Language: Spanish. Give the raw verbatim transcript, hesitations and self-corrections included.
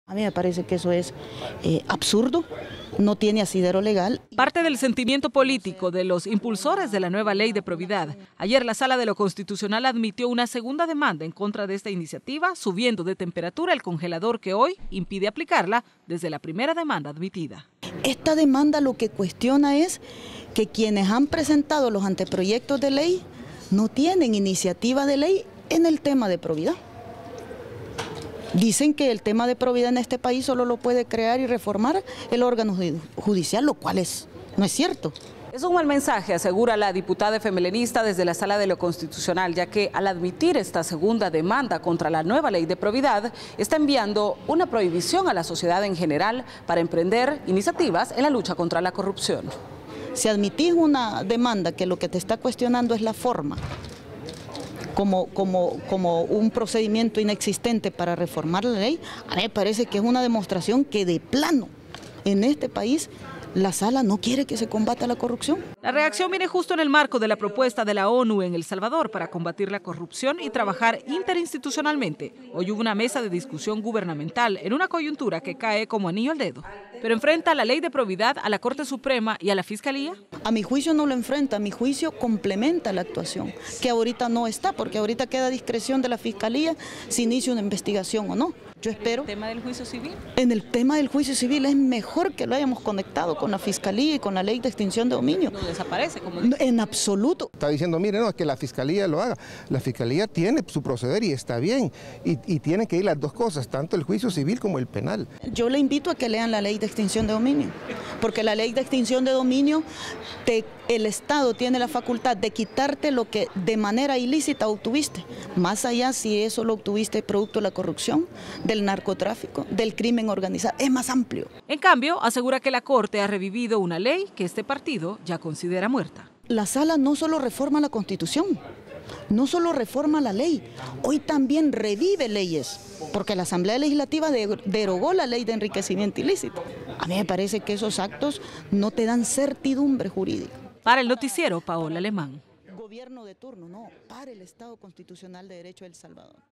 A mí me parece que eso es eh, absurdo, no tiene asidero legal. Parte del sentimiento político de los impulsores de la nueva ley de probidad. Ayer la Sala de lo Constitucional admitió una segunda demanda en contra de esta iniciativa, subiendo de temperatura el congelador que hoy impide aplicarla desde la primera demanda admitida. Esta demanda lo que cuestiona es que quienes han presentado los anteproyectos de ley no tienen iniciativa de ley en el tema de probidad. Dicen que el tema de probidad en este país solo lo puede crear y reformar el órgano judicial, lo cual es, no es cierto. Es un mal mensaje, asegura la diputada femelinista desde la Sala de lo Constitucional, ya que al admitir esta segunda demanda contra la nueva ley de probidad, está enviando una prohibición a la sociedad en general para emprender iniciativas en la lucha contra la corrupción. Si admitís una demanda que lo que te está cuestionando es la forma, Como, como, como un procedimiento inexistente para reformar la ley, a mí me parece que es una demostración que de plano en este país la Sala no quiere que se combata la corrupción. La reacción viene justo en el marco de la propuesta de la ONU en El Salvador para combatir la corrupción y trabajar interinstitucionalmente. Hoy hubo una mesa de discusión gubernamental en una coyuntura que cae como anillo al dedo. Pero enfrenta la ley de probidad a la Corte Suprema y a la Fiscalía. A mi juicio no lo enfrenta, a mi juicio complementa la actuación, que ahorita no está, porque ahorita queda a discreción de la Fiscalía si inicia una investigación o no. Yo espero. ¿En el tema del juicio civil? En el tema del juicio civil es mejor que lo hayamos conectado con la Fiscalía y con la ley de extinción de dominio. No desaparece, como dice. En absoluto. Está diciendo, mire, no, es que la Fiscalía lo haga. La Fiscalía tiene su proceder y está bien. Y, y tienen que ir las dos cosas, tanto el juicio civil como el penal. Yo le invito a que lean la ley de extinción de dominio, porque la ley de extinción de dominio, te, el Estado tiene la facultad de quitarte lo que de manera ilícita obtuviste, más allá si eso lo obtuviste producto de la corrupción, del narcotráfico, del crimen organizado, es más amplio. En cambio, asegura que la Corte ha revivido una ley que este partido ya considera muerta. La Sala no solo reforma la Constitución, no solo reforma la ley, hoy también revive leyes, porque la Asamblea Legislativa derogó la ley de enriquecimiento ilícito. A mí me parece que esos actos no te dan certidumbre jurídica. Para el noticiero, Paola Alemán. Gobierno de turno, no, para el Estado Constitucional de Derecho de El Salvador.